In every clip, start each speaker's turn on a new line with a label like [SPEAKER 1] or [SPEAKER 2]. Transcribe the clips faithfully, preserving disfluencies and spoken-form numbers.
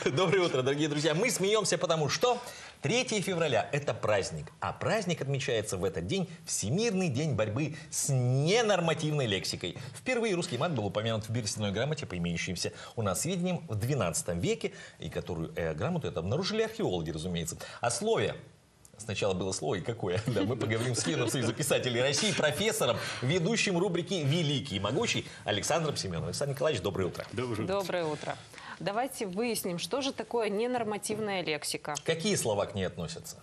[SPEAKER 1] Доброе утро, дорогие друзья. Мы смеемся, потому что третьего февраля – это праздник. А праздник отмечается в этот день Всемирный день борьбы с ненормативной лексикой. Впервые русский мат был упомянут в берестяной грамоте, по имеющимся у нас сведениям, в двенадцатом веке, и которую э, грамоту это обнаружили археологи, разумеется. О слове. Сначала было слово, и какое? Да, мы поговорим с членом Союза писателей России, профессором, ведущим рубрики «Великий и могучий» Александром Семеновым. Александр Николаевич, доброе утро.
[SPEAKER 2] Доброе утро. Доброе утро. Давайте выясним, что же такое ненормативная лексика.
[SPEAKER 1] Какие слова к ней относятся?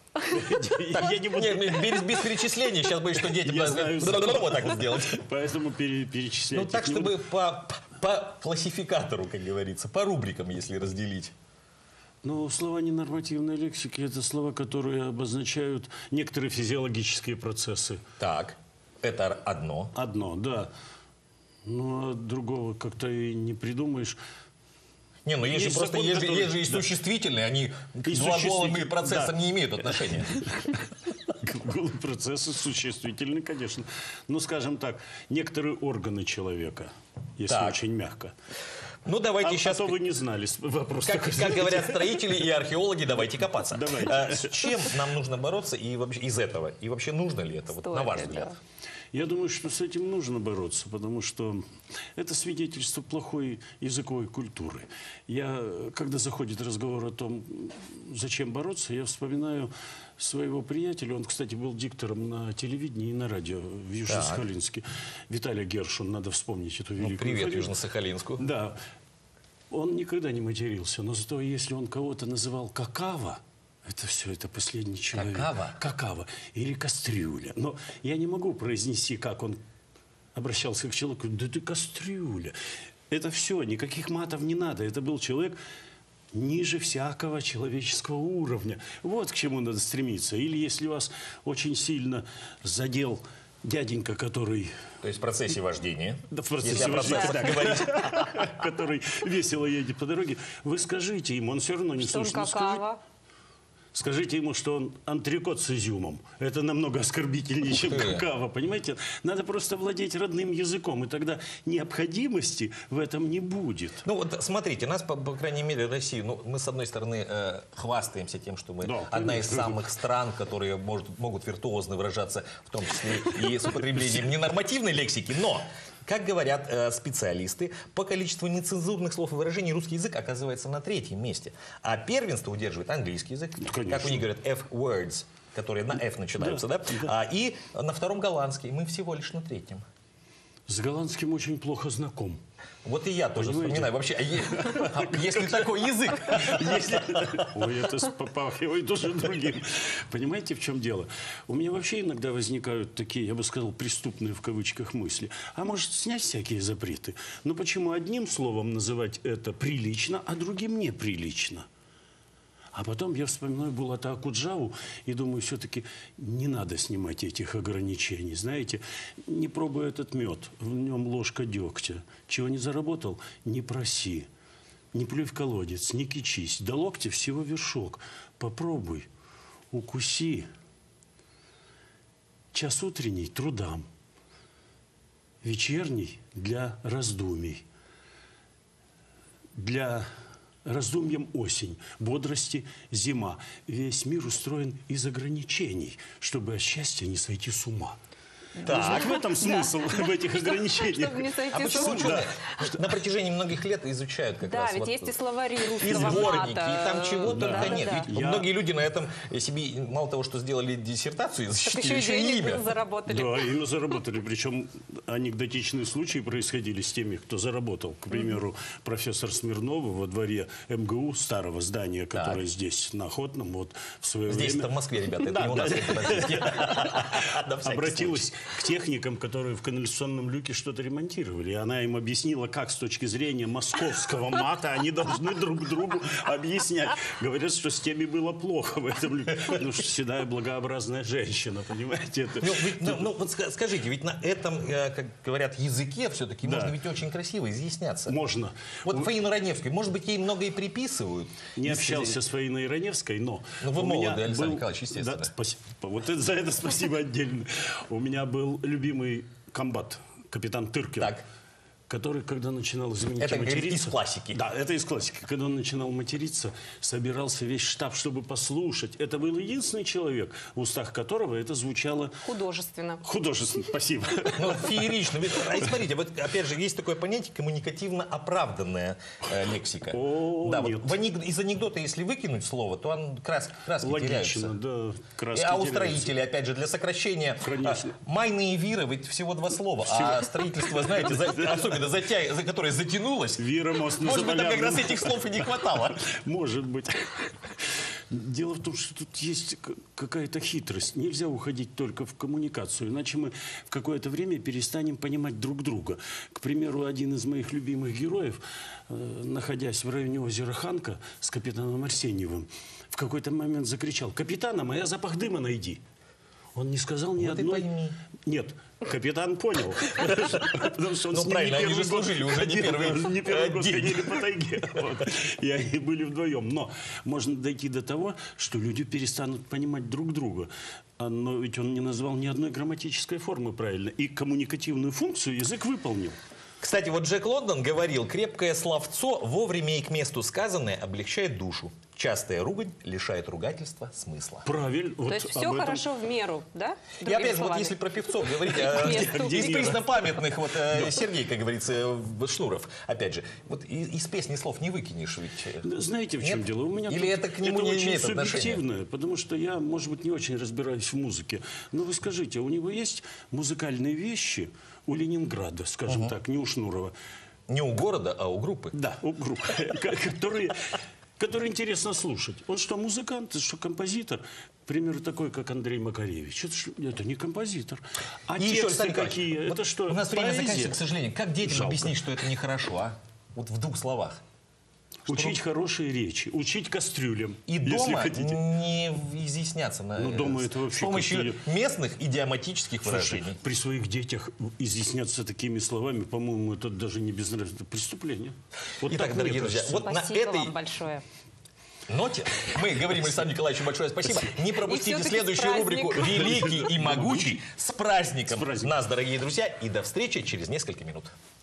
[SPEAKER 1] Я не буду... Без перечисления, сейчас будет, что дети вот так вот сделать.
[SPEAKER 3] Поэтому перечислять.
[SPEAKER 1] Ну так, чтобы по классификатору, как говорится, по рубрикам, если разделить.
[SPEAKER 3] Ну, слова ненормативной лексики – это слова, которые обозначают некоторые физиологические процессы.
[SPEAKER 1] Так, это одно.
[SPEAKER 3] Одно, да. Ну, а другого как-то и не придумаешь.
[SPEAKER 1] Не, ну есть, есть же просто закон, есть, который... есть же и существительные, они к глаголам и процессам да. не имеют отношения.
[SPEAKER 3] Глаголы и процессы существительные, конечно. Ну, скажем так, некоторые органы человека, если так. очень мягко.
[SPEAKER 1] Ну, давайте
[SPEAKER 3] а,
[SPEAKER 1] сейчас...
[SPEAKER 3] А то вы не знали вопрос.
[SPEAKER 1] Как, как говорят строители и археологи, давайте копаться.
[SPEAKER 3] Давайте.
[SPEAKER 1] А, с чем нам нужно бороться и вообще из этого? И вообще нужно ли это, вот, на ваш взгляд?
[SPEAKER 3] Да. Я думаю, что с этим нужно бороться, потому что это свидетельство плохой языковой культуры. Я, когда заходит разговор о том, зачем бороться, я вспоминаю своего приятеля. Он, кстати, был диктором на телевидении и на радио в Южно-Сахалинске. Виталий Гершун, надо вспомнить эту великую...
[SPEAKER 1] Ну, привет Южно-Сахалинску.
[SPEAKER 3] Да. Он никогда не матерился, но зато если он кого-то называл какао, это все, это последний человек.
[SPEAKER 1] Какао?
[SPEAKER 3] Какао. Или кастрюля. Но я не могу произнести, как он обращался к человеку. Да ты кастрюля. Это все, никаких матов не надо. Это был человек ниже всякого человеческого уровня. Вот к чему надо стремиться. Или если вас очень сильно задел дяденька, который...
[SPEAKER 1] То есть в процессе вождения.
[SPEAKER 3] Да, в процессе вождения, да, говорить. Который весело едет по дороге. Вы скажите ему, он все равно не слушает.
[SPEAKER 2] Что он какао?
[SPEAKER 3] Скажите ему, что он антрикот с изюмом. Это намного оскорбительнее, чем какао, понимаете? Надо просто владеть родным языком, и тогда необходимости в этом не будет.
[SPEAKER 1] Ну вот смотрите, нас, по, по крайней мере, Россию, ну, мы, с одной стороны, э, хвастаемся тем, что мы да, одна из самых стран, которые может, могут виртуозно выражаться, в том числе и с употреблением ненормативной лексики, но... Как говорят э, специалисты, по количеству нецензурных слов и выражений русский язык оказывается на третьем месте. А первенство удерживает английский язык, ну, как у них говорят, F-words, которые на F начинаются, да? да? да. А, и на втором голландский. Мы всего лишь на третьем.
[SPEAKER 3] С голландским очень плохо знаком.
[SPEAKER 1] Вот и я тоже вспоминаю. Вообще, если такой язык.
[SPEAKER 3] Ой, это попахивает уже другим. Понимаете, в чем дело? У меня вообще иногда возникают такие, я бы сказал, преступные в кавычках мысли. А может, снять всякие запреты? Но почему одним словом называть это прилично, а другим неприлично? А потом я вспоминаю Булата Акуджаву и думаю, все-таки не надо снимать этих ограничений. Знаете, не пробуй этот мед, в нем ложка дегтя. Чего не заработал, не проси. Не плюй в колодец, не кичись. До локтя всего вершок. Попробуй, укуси. Час утренний трудам, вечерний для раздумий. Для... Раздумьем осень, бодрости зима. Весь мир устроен из ограничений, чтобы от счастья не сойти с ума.
[SPEAKER 1] Так.
[SPEAKER 3] В этом смысл, в этих ограничениях.
[SPEAKER 1] А почему ученые на протяжении многих лет изучают как раз?
[SPEAKER 2] Да, ведь есть и словари русского
[SPEAKER 1] мата. И сборники, и там чего
[SPEAKER 2] да,
[SPEAKER 1] только
[SPEAKER 2] да,
[SPEAKER 1] нет.
[SPEAKER 2] да.
[SPEAKER 1] Ведь
[SPEAKER 3] Я...
[SPEAKER 1] многие люди на этом себе, мало того, что сделали диссертацию, защитили
[SPEAKER 2] еще
[SPEAKER 1] и
[SPEAKER 2] имя.
[SPEAKER 1] имя.
[SPEAKER 2] Заработали.
[SPEAKER 3] Да, имя заработали. Причем анекдотичные случаи происходили с теми, кто заработал. К примеру, mm-hmm. профессор Смирнова во дворе эм гэ у, старого здания, которое так. здесь, на Охотном, вот в свое
[SPEAKER 1] здесь
[SPEAKER 3] время...
[SPEAKER 1] Здесь-то в Москве, ребята, это не у нас.
[SPEAKER 3] Обратилась к техникам, которые в канализационном люке что-то ремонтировали. И она им объяснила, как с точки зрения московского мата они должны друг другу объяснять. Говорят, что с теми было плохо в этом люке. Ну, что седая благообразная женщина, понимаете? Это...
[SPEAKER 1] Ну, ведь, ну, ну, вот скажите, ведь на этом, как говорят, языке все-таки да. можно ведь очень красиво изъясняться.
[SPEAKER 3] Можно.
[SPEAKER 1] Вот У... Фаину Раневской, может быть, ей много и приписывают.
[SPEAKER 3] Не общался с Фаиной Раневской, но...
[SPEAKER 1] Ну, вы молоды, Александр был... Николаевич, естественно.
[SPEAKER 3] Да, спасибо. Вот это, за это спасибо отдельно. У меня был любимый комбат, капитан Тыркин,
[SPEAKER 1] так.
[SPEAKER 3] который, когда начинал, извините,
[SPEAKER 1] Это, говорит,
[SPEAKER 3] материться...
[SPEAKER 1] из классики.
[SPEAKER 3] Да, это из классики. Когда он начинал материться, собирался весь штаб, чтобы послушать. Это был единственный человек, в устах которого это звучало...
[SPEAKER 2] Художественно.
[SPEAKER 3] Художественно, спасибо.
[SPEAKER 1] Ну, феерично. Ведь, а, и смотрите, вот опять же, есть такое понятие коммуникативно оправданная э, лексика.
[SPEAKER 3] О,
[SPEAKER 1] да,
[SPEAKER 3] нет.
[SPEAKER 1] Вот в анек- из анекдота, если выкинуть слово, то он крас, краски теряются.
[SPEAKER 3] Логично, да. Краски
[SPEAKER 1] А у
[SPEAKER 3] теряются.
[SPEAKER 1] строителей, опять же, для сокращения.
[SPEAKER 3] Конечно.
[SPEAKER 1] А, майные виры, ведь всего два слова. А строительство, знаете, за- особенно затя... за которое затянулось,
[SPEAKER 3] Вира, мост на
[SPEAKER 1] может быть, там как раз
[SPEAKER 3] Заполярном.
[SPEAKER 1] этих слов и не хватало.
[SPEAKER 3] Может быть. Дело в том, что тут есть к- какая-то хитрость. Нельзя уходить только в коммуникацию, иначе мы в какое-то время перестанем понимать друг друга. К примеру, один из моих любимых героев, э, находясь в районе озера Ханка с капитаном Арсеньевым, в какой-то момент закричал: «Капитана, моя запах дыма найди». Он не сказал ни
[SPEAKER 1] Вот и
[SPEAKER 3] одной...
[SPEAKER 1] пойми.
[SPEAKER 3] Нет, капитан понял. Потому что он
[SPEAKER 1] Ну,
[SPEAKER 3] с ним
[SPEAKER 1] правильно,
[SPEAKER 3] не
[SPEAKER 1] они
[SPEAKER 3] первый
[SPEAKER 1] же
[SPEAKER 3] год
[SPEAKER 1] служили уже не
[SPEAKER 3] ходил,
[SPEAKER 1] первый,
[SPEAKER 3] не первый
[SPEAKER 1] э,
[SPEAKER 3] год
[SPEAKER 1] день.
[SPEAKER 3] ходили по тайге. Вот. И они были вдвоем. Но можно дойти до того, что люди перестанут понимать друг друга. А, Но ведь он не назвал ни одной грамматической формы правильно. И коммуникативную функцию язык выполнил.
[SPEAKER 1] Кстати, вот Джек Лондон говорил: крепкое словцо, вовремя и к месту сказанное, облегчает душу. Частая ругань лишает ругательства смысла.
[SPEAKER 3] Правильно.
[SPEAKER 2] То
[SPEAKER 3] Вот
[SPEAKER 2] есть
[SPEAKER 3] об
[SPEAKER 2] все
[SPEAKER 3] этом-
[SPEAKER 2] хорошо в меру, да?
[SPEAKER 1] И
[SPEAKER 2] Другими
[SPEAKER 1] опять же, вот
[SPEAKER 2] словами.
[SPEAKER 1] если про певцов говорить, а,
[SPEAKER 2] месту.
[SPEAKER 1] из преснопамятных, вот э, Сергей, как говорится, в- Шнуров, опять же, вот и- из песни слов не выкинешь ведь. э,
[SPEAKER 3] Да, знаете, в чем
[SPEAKER 1] Нет?
[SPEAKER 3] дело? У меня
[SPEAKER 1] Или
[SPEAKER 3] тут-
[SPEAKER 1] это к нему не
[SPEAKER 3] очень
[SPEAKER 1] имеет отношения?
[SPEAKER 3] субъективное, потому что я, может быть, не очень разбираюсь в музыке. Но вы скажите, у него есть музыкальные вещи у Ленинграда, скажем так, не у Шнурова.
[SPEAKER 1] Не у города, а у группы.
[SPEAKER 3] Да, у группы, которые, которые интересно слушать. Он что, музыкант, что композитор? К примеру, такой, как Андрей Макаревич. Это, ж- это не композитор. А
[SPEAKER 1] И еще,
[SPEAKER 3] тексты
[SPEAKER 1] Александр Николаевич,
[SPEAKER 3] какие?
[SPEAKER 1] вот
[SPEAKER 3] Это что,
[SPEAKER 1] у нас время
[SPEAKER 3] поэзия?
[SPEAKER 1] заканчивается, к сожалению. Как детям
[SPEAKER 3] Жалко.
[SPEAKER 1] объяснить, что это нехорошо, а? Вот в двух словах.
[SPEAKER 3] Учить хорошие речи, учить кастрюлям,
[SPEAKER 1] И
[SPEAKER 3] если
[SPEAKER 1] дома
[SPEAKER 3] хотите.
[SPEAKER 1] не изъясняться на,
[SPEAKER 3] Ну, дома
[SPEAKER 1] с-
[SPEAKER 3] это вообще
[SPEAKER 1] с помощью
[SPEAKER 3] как-то-
[SPEAKER 1] местных идиоматических
[SPEAKER 3] Слушай,
[SPEAKER 1] выражений.
[SPEAKER 3] при своих детях изъясняться такими словами, по-моему, это даже не безнравственно. Это преступление. Вот
[SPEAKER 1] Итак,
[SPEAKER 3] так
[SPEAKER 1] дорогие
[SPEAKER 3] мне
[SPEAKER 1] друзья,
[SPEAKER 3] кажется.
[SPEAKER 1] вот на
[SPEAKER 2] Спасибо
[SPEAKER 1] этой
[SPEAKER 2] вам большое.
[SPEAKER 1] ноте мы говорим Александру Николаевичу большое спасибо. Не пропустите
[SPEAKER 2] всё-таки
[SPEAKER 1] следующую
[SPEAKER 2] с
[SPEAKER 1] рубрику
[SPEAKER 2] праздником.
[SPEAKER 1] «Великий и могучий» с праздником
[SPEAKER 3] С праздником.
[SPEAKER 1] нас, дорогие друзья. И до встречи через несколько минут.